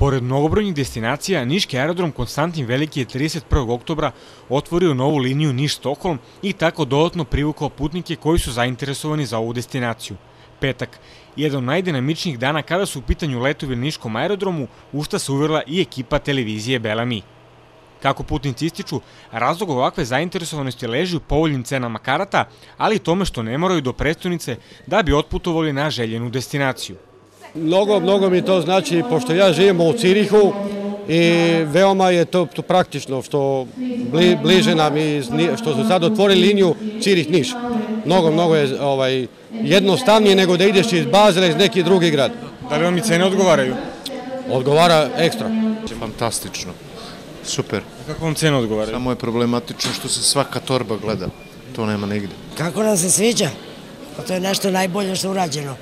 Pored mnogobrojnih destinacija, niški aerodrom Konstantin Veliki je 31. oktobra otvorio novu liniju Niš-Stokholm i tako dodatno privukao putnike koji su zainteresovani za ovu destinaciju. Petak, jedan od najdinamičnijih dana kada su u pitanju letovi na niškom aerodromu, u šta se uverila i ekipa televizije Bela Mi. Kako putnici ističu, razlog ovakve zainteresovanosti leži u povoljnim cenama karata, ali i tome što ne moraju do prestonice da bi otputovali na željenu destinaciju. Mnogo mi to znači, pošto ja živim u Cirihu i veoma je to praktično što bliže nam i što su sad otvorili liniju Cirih-Niš. Mnogo je jednostavnije nego da ideš iz Bazela iz neki drugi grad. Da li vam i cene odgovaraju? Odgovara ekstra. Fantastično, super. Kako vam cene odgovaraju? Samo je problematično što se svaka torba gleda, to nema nigde. Kako nam se sviđa? Pa to je nešto najbolje što je urađeno.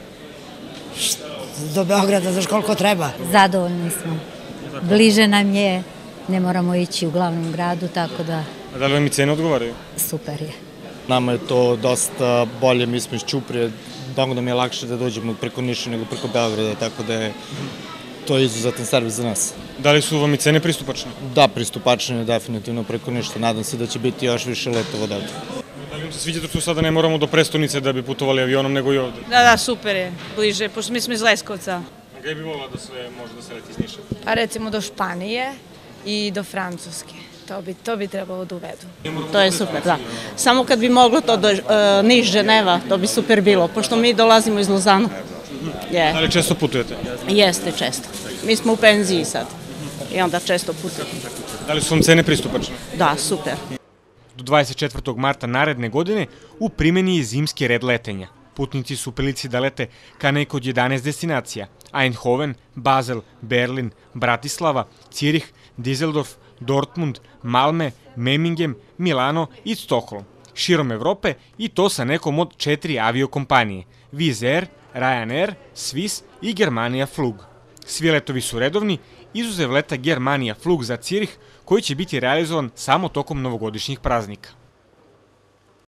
Do Beograda, znaš koliko treba? Zadovoljni smo. Bliže nam je, ne moramo ići u glavnom gradu, tako da... A da li vam i cene odgovaraju? Super je. Nama je to dosta bolje, mi smo iz Ćuprije, mnogo da mi je lakše da dođemo preko Niša nego preko Beograda, tako da je to izuzetan servis za nas. Da li su vam i cene pristupačne? Da, pristupačne je definitivno preko Niša, nadam se da će biti još više letova odavde. Da li vam se sviđa što sada ne moramo do prestonice da bi putovali avionom nego i ovde? Da, super je, bliže, pošto mi smo iz Leskovca. Gde bi volila da sve može da se leti iz Niša? Pa recimo do Španije i do Francuske. To bi trebalo da uvedu. To je super, da. Samo kad bi moglo to do Niš-Ženeva, to bi super bilo, pošto mi dolazimo iz Lozana. Da li često putujete? Jeste, često. Mi smo u penziji sad i onda često putujemo. Da li su vam cene pristupačne? Da, super. Do 24. marta naredne godine u primjeni je zimski red letenja. Putnici su u prilici da lete ka nekoj od 11 destinacija: Eindhoven, Basel, Berlin, Bratislava, Cirih, Düsseldorf, Dortmund, Malme, Memmingen, Milano i Stokholm, širom Evrope, i to sa nekom od 4 aviokompanije: Wizz Air, Ryanair, Swiss i Germania Flug. Svi letovi su redovni, izuzev leta Germania Flug za Cirih, koji će biti realizovan samo tokom novogodišnjih praznika.